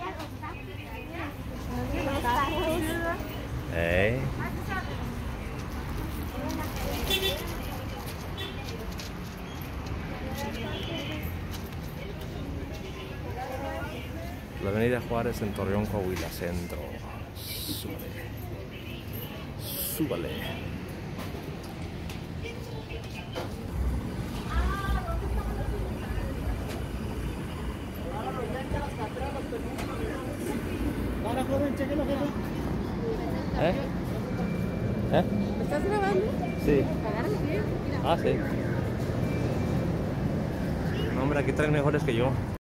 ¿Eh? La avenida Juárez en Torreón, Coahuila, centro. Súbale. Súbale. ¿Eh? ¿Eh? ¿Me estás grabando? Sí. Agárralo bien. Ah, sí. No, hombre, aquí traen mejores que yo.